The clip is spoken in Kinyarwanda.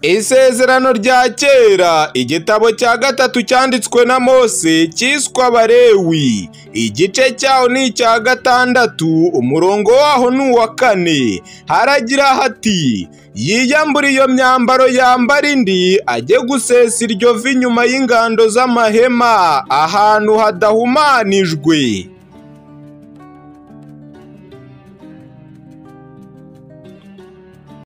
Isezerano rya kera, igitabo cya gatatu cyanditswe na Mose cyiswe Abalewi, igice cyaho ni icya 6, umurongo waho ni uwa 4. Haragira hati: yiyambure iyo myambaro yambara indi, ajye gusesa iryo vi inyuma y'ingando z'amahema, ahantu hadahumanijwe.